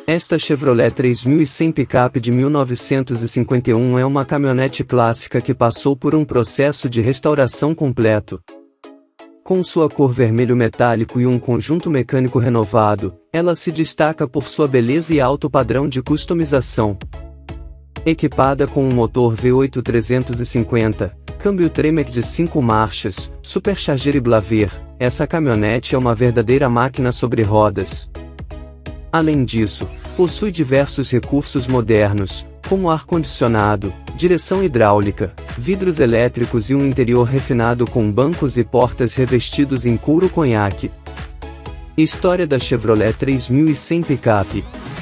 Esta Chevrolet 3100 Picape de 1951 é uma caminhonete clássica que passou por um processo de restauração completo. Com sua cor vermelho metálico e um conjunto mecânico renovado, ela se destaca por sua beleza e alto padrão de customização. Equipada com um motor V8 350, câmbio Tremec de 5 marchas, supercharger e blaver, essa caminhonete é uma verdadeira máquina sobre rodas. Além disso, possui diversos recursos modernos, como ar-condicionado, direção hidráulica, vidros elétricos e um interior refinado com bancos e portas revestidos em couro conhaque. História da Chevrolet 3100 Picape.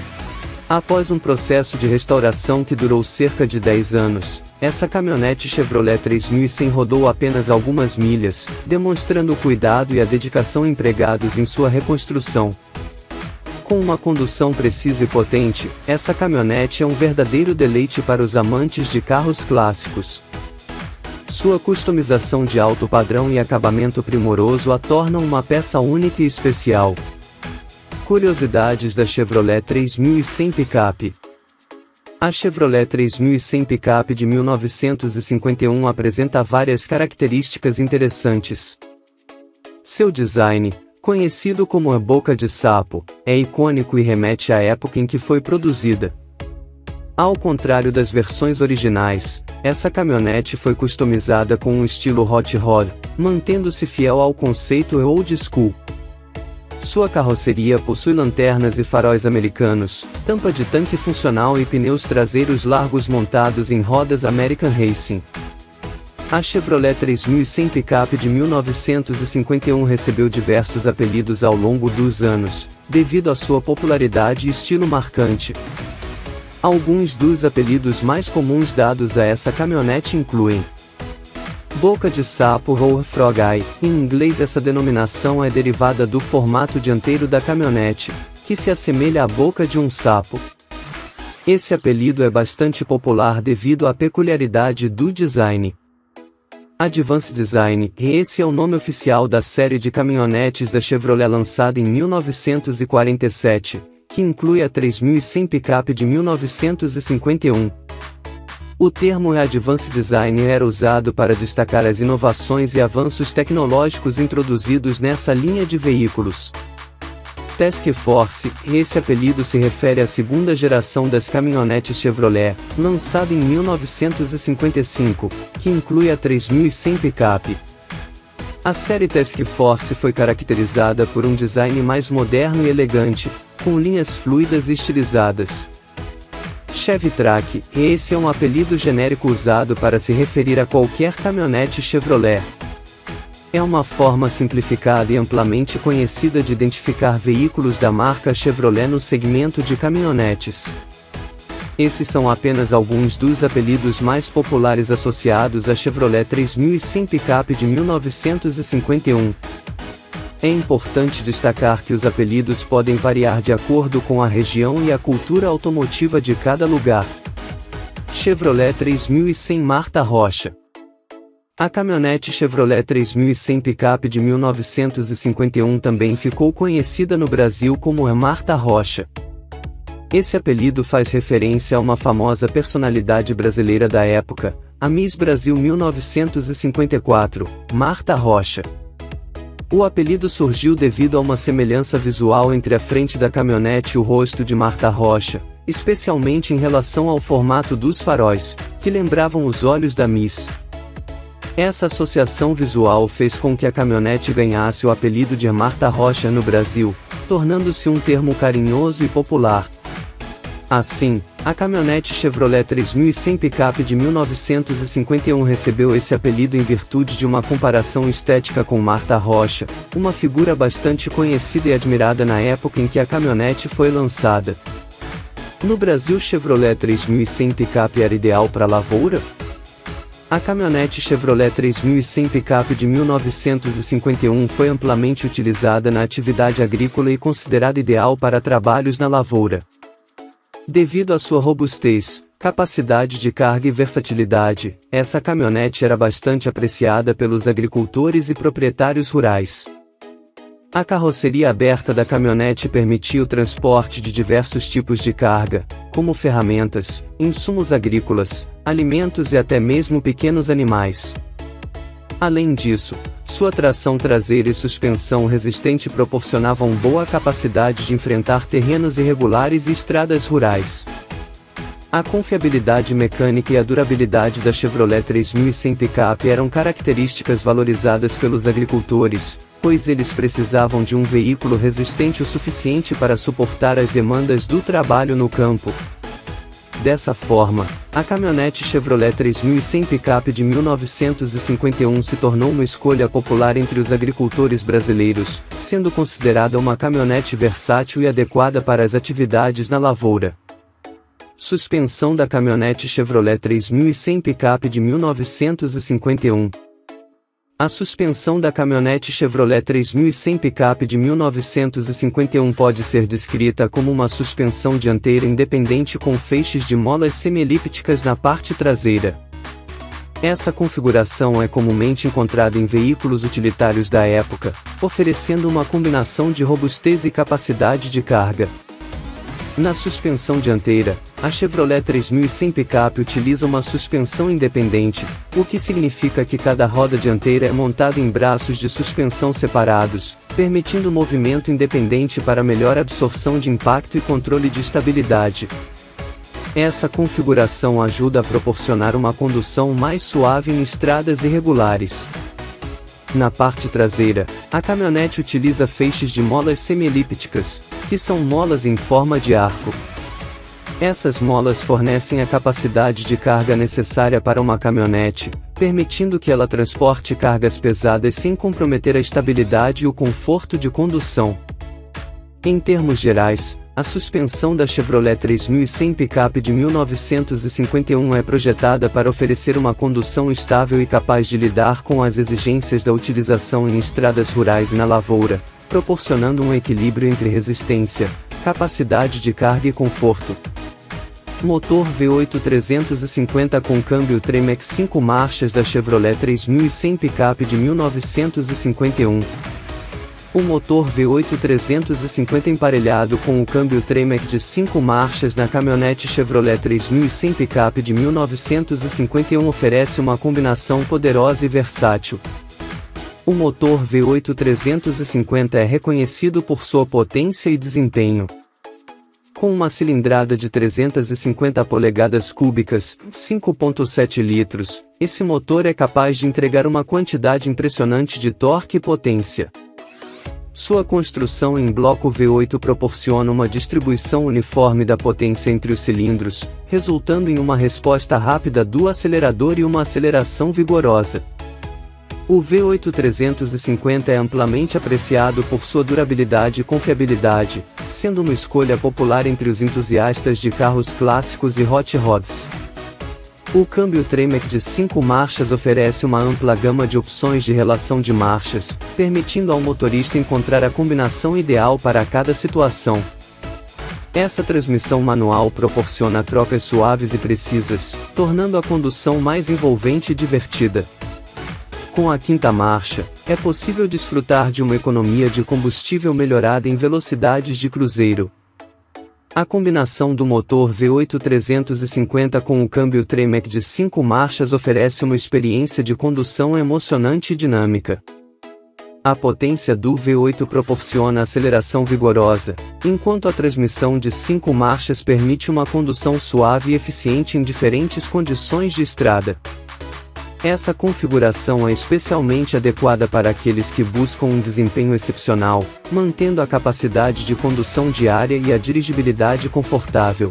Após um processo de restauração que durou cerca de 10 anos, essa caminhonete Chevrolet 3100 rodou apenas algumas milhas, demonstrando o cuidado e a dedicação empregados em sua reconstrução. Com uma condução precisa e potente, essa caminhonete é um verdadeiro deleite para os amantes de carros clássicos. Sua customização de alto padrão e acabamento primoroso a tornam uma peça única e especial. Curiosidades da Chevrolet 3100 Picape. A Chevrolet 3100 Picape de 1951 apresenta várias características interessantes. Seu design, conhecido como a boca de sapo, é icônico e remete à época em que foi produzida. Ao contrário das versões originais, essa caminhonete foi customizada com um estilo hot rod, mantendo-se fiel ao conceito old school. Sua carroceria possui lanternas e faróis americanos, tampa de tanque funcional e pneus traseiros largos montados em rodas American Racing. A Chevrolet 3100 Picape de 1951 recebeu diversos apelidos ao longo dos anos, devido à sua popularidade e estilo marcante. Alguns dos apelidos mais comuns dados a essa caminhonete incluem Boca de Sapo ou Frog Eye. Em inglês, essa denominação é derivada do formato dianteiro da caminhonete, que se assemelha à boca de um sapo. Esse apelido é bastante popular devido à peculiaridade do design. Advanced Design, esse é o nome oficial da série de caminhonetes da Chevrolet lançada em 1947, que inclui a 3100 Picape de 1951. O termo Advanced Design era usado para destacar as inovações e avanços tecnológicos introduzidos nessa linha de veículos. Task Force, esse apelido se refere à segunda geração das caminhonetes Chevrolet, lançada em 1955, que inclui a 3100 Picape. A série Task Force foi caracterizada por um design mais moderno e elegante, com linhas fluidas e estilizadas. Chevy Track, esse é um apelido genérico usado para se referir a qualquer caminhonete Chevrolet. É uma forma simplificada e amplamente conhecida de identificar veículos da marca Chevrolet no segmento de caminhonetes. Esses são apenas alguns dos apelidos mais populares associados à Chevrolet 3100 Picape de 1951. É importante destacar que os apelidos podem variar de acordo com a região e a cultura automotiva de cada lugar. Chevrolet 3100 Marta Rocha. A caminhonete Chevrolet 3100 Picape de 1951 também ficou conhecida no Brasil como a Marta Rocha. Esse apelido faz referência a uma famosa personalidade brasileira da época, a Miss Brasil 1954, Marta Rocha. O apelido surgiu devido a uma semelhança visual entre a frente da caminhonete e o rosto de Marta Rocha, especialmente em relação ao formato dos faróis, que lembravam os olhos da Miss. Essa associação visual fez com que a caminhonete ganhasse o apelido de Marta Rocha no Brasil, tornando-se um termo carinhoso e popular. Assim, a caminhonete Chevrolet 3100 Picape de 1951 recebeu esse apelido em virtude de uma comparação estética com Marta Rocha, uma figura bastante conhecida e admirada na época em que a caminhonete foi lançada. No Brasil, Chevrolet 3100 Picape era ideal para lavoura? A caminhonete Chevrolet 3100 Picape de 1951 foi amplamente utilizada na atividade agrícola e considerada ideal para trabalhos na lavoura. Devido à sua robustez, capacidade de carga e versatilidade, essa caminhonete era bastante apreciada pelos agricultores e proprietários rurais. A carroceria aberta da caminhonete permitia o transporte de diversos tipos de carga, como ferramentas, insumos agrícolas, alimentos e até mesmo pequenos animais. Além disso, sua tração traseira e suspensão resistente proporcionavam boa capacidade de enfrentar terrenos irregulares e estradas rurais. A confiabilidade mecânica e a durabilidade da Chevrolet 3100 Picape eram características valorizadas pelos agricultores, pois eles precisavam de um veículo resistente o suficiente para suportar as demandas do trabalho no campo. Dessa forma, a caminhonete Chevrolet 3100 Picape de 1951 se tornou uma escolha popular entre os agricultores brasileiros, sendo considerada uma caminhonete versátil e adequada para as atividades na lavoura. Suspensão da caminhonete Chevrolet 3100 Picape de 1951. A suspensão da caminhonete Chevrolet 3100 Picape de 1951 pode ser descrita como uma suspensão dianteira independente com feixes de molas semielípticas na parte traseira. Essa configuração é comumente encontrada em veículos utilitários da época, oferecendo uma combinação de robustez e capacidade de carga. Na suspensão dianteira, a Chevrolet 3100 Picape utiliza uma suspensão independente, o que significa que cada roda dianteira é montada em braços de suspensão separados, permitindo movimento independente para melhor absorção de impacto e controle de estabilidade. Essa configuração ajuda a proporcionar uma condução mais suave em estradas irregulares. Na parte traseira, a caminhonete utiliza feixes de molas semielípticas, que são molas em forma de arco. Essas molas fornecem a capacidade de carga necessária para uma caminhonete, permitindo que ela transporte cargas pesadas sem comprometer a estabilidade e o conforto de condução. Em termos gerais, a suspensão da Chevrolet 3100 Picape de 1951 é projetada para oferecer uma condução estável e capaz de lidar com as exigências da utilização em estradas rurais e na lavoura, proporcionando um equilíbrio entre resistência, capacidade de carga e conforto. Motor V8 350 com câmbio Tremec 5 marchas da Chevrolet 3100 Picape de 1951. O motor V8 350 emparelhado com o câmbio Tremec de 5 marchas na caminhonete Chevrolet 3100 Picape de 1951 oferece uma combinação poderosa e versátil. O motor V8 350 é reconhecido por sua potência e desempenho. Com uma cilindrada de 350 polegadas cúbicas, 5,7 litros, esse motor é capaz de entregar uma quantidade impressionante de torque e potência. Sua construção em bloco V8 proporciona uma distribuição uniforme da potência entre os cilindros, resultando em uma resposta rápida do acelerador e uma aceleração vigorosa. O V8 350 é amplamente apreciado por sua durabilidade e confiabilidade, sendo uma escolha popular entre os entusiastas de carros clássicos e hot rods. O câmbio Tremec de 5 marchas oferece uma ampla gama de opções de relação de marchas, permitindo ao motorista encontrar a combinação ideal para cada situação. Essa transmissão manual proporciona trocas suaves e precisas, tornando a condução mais envolvente e divertida. Com a quinta marcha, é possível desfrutar de uma economia de combustível melhorada em velocidades de cruzeiro. A combinação do motor V8 350 com o câmbio Tremec de 5 marchas oferece uma experiência de condução emocionante e dinâmica. A potência do V8 proporciona aceleração vigorosa, enquanto a transmissão de 5 marchas permite uma condução suave e eficiente em diferentes condições de estrada. Essa configuração é especialmente adequada para aqueles que buscam um desempenho excepcional, mantendo a capacidade de condução diária e a dirigibilidade confortável.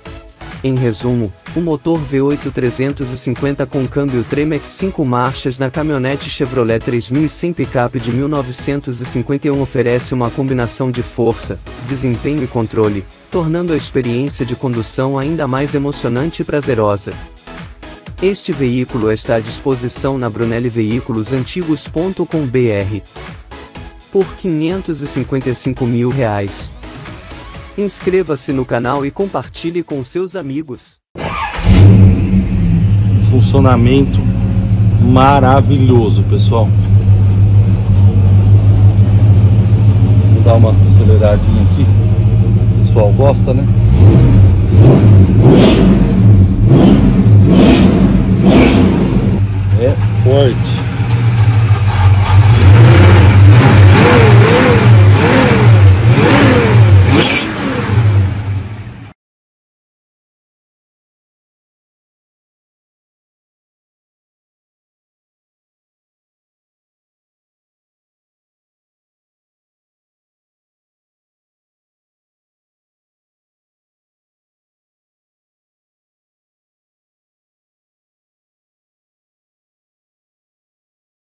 Em resumo, o motor V8 350 com câmbio Tremec 5 marchas na caminhonete Chevrolet 3100 Picape de 1951 oferece uma combinação de força, desempenho e controle, tornando a experiência de condução ainda mais emocionante e prazerosa. Este veículo está à disposição na Brunelli Veículos Antigos.com.br por R$ 555 mil. Inscreva-se no canal e compartilhe com seus amigos. Funcionamento maravilhoso, pessoal. dar uma aceleradinha aqui. O pessoal gosta, né? É forte.